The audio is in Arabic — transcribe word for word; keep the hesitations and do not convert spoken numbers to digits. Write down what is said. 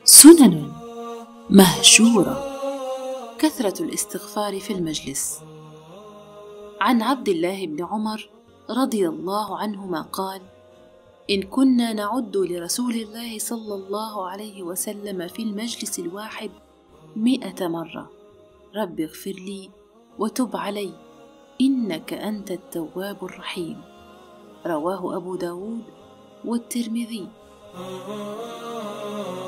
سنن مهجورة: كثرة الاستغفار في المجلس. عن عبد الله بن عمر رضي الله عنهما قال: إن كنا نعد لرسول الله صلى الله عليه وسلم في المجلس الواحد مئة مرة: رب اغفر لي وتب علي إنك أنت التواب الرحيم. رواه أبو داود والترمذي.